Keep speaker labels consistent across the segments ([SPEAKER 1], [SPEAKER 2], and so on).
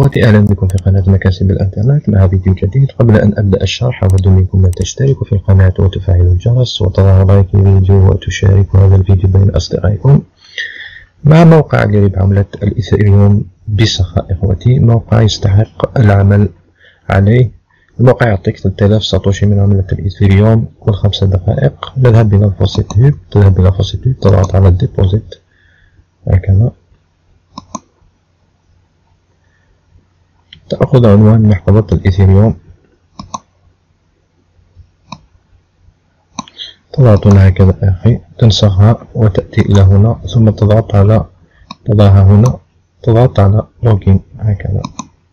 [SPEAKER 1] إخوتي، أهلا بكم في قناة مكاسب الإنترنت مع فيديو جديد. قبل أن أبدأ الشرح أود منكم أن تشتركوا في القناة وتفعلوا الجرس وتضعوا لايك للفيديو وتشاركوا هذا الفيديو بين أصدقائكم. مع موقع قريب عملة الإيثيريوم بسخاء إخوتي، موقع يستحق العمل عليه. الموقع يعطيك 3000 ساتوشي من عملة الإيثيريوم كل 5 دقائق. نذهب إلى الفوسيت، تضغط على الديبوزيت هكذا، تأخذ عنوان محفظة الإيثيريوم، تضغط هنا هكذا أخي، تنسخها وتأتي إلى هنا، ثم تضعها هنا، تضغط على لوجين هكذا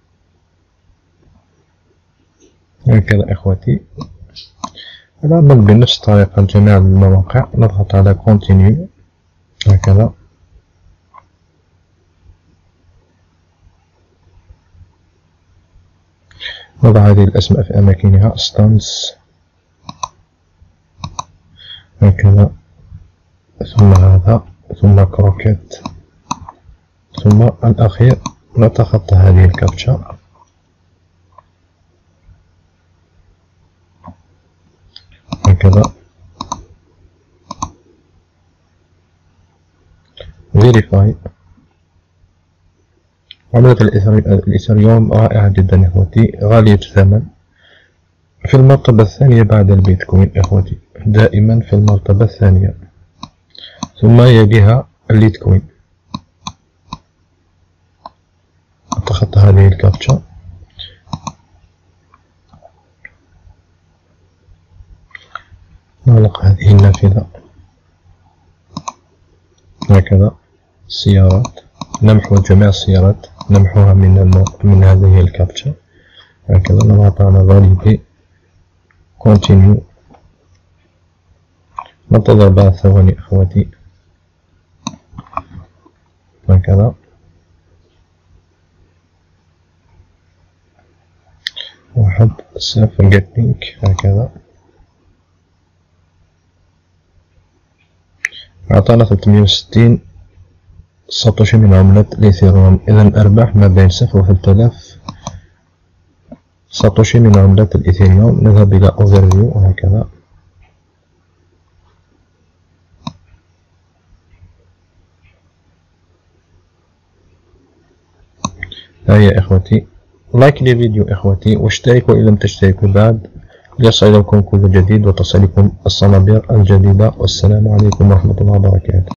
[SPEAKER 1] إخوتي. نعمل بنفس الطريقة لجميع المواقع، نضغط على كونتينيو هكذا، نضع هذه الأسماء في أماكنها، ستانس هكذا، ثم هذا، ثم كروكيت، ثم الأخير نتخطى هذه الكابتشا هكذا، فيريفاي. عملة الإيثيريوم رائعة جدا إخوتي، غالية الثمن، في المرتبة الثانية بعد البيتكوين إخوتي، دائما في المرتبة الثانية، ثم يليها الليتكوين. أتخطى هذه الكابتشا نغلق هذه النافذة هكذا. السيارات، نمحو جميع السيارات، نمحوها من هذه الكابتشا هكذا، نضغط على فاليدي كونتينيو، ننتظر بعض ثواني إخوتي هكذا. 1 جيتنج هكذا، أعطانا 360 ساتوشي من عملة الإيثيريوم. إذا الأرباح ما بين 0 و 3000 ساتوشي من عملة الإيثيريوم. نذهب إلى أوفرفيو هكذا، هيا إخوتي، لايك للفيديو إخوتي، واشتركوا إن لم تشتركوا بعد ليصلكم كل جديد وتصلكم الصنابير الجديدة. والسلام عليكم ورحمة الله وبركاته.